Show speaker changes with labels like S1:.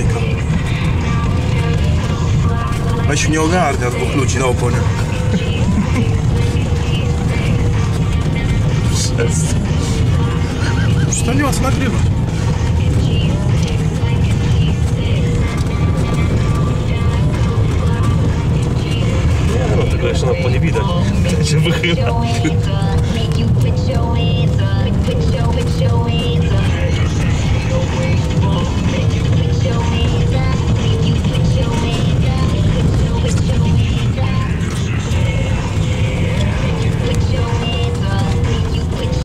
S1: bajka. Weź nie ogarnia dwóch ludzi na oponie. Przecież to nie ma co nagrywać.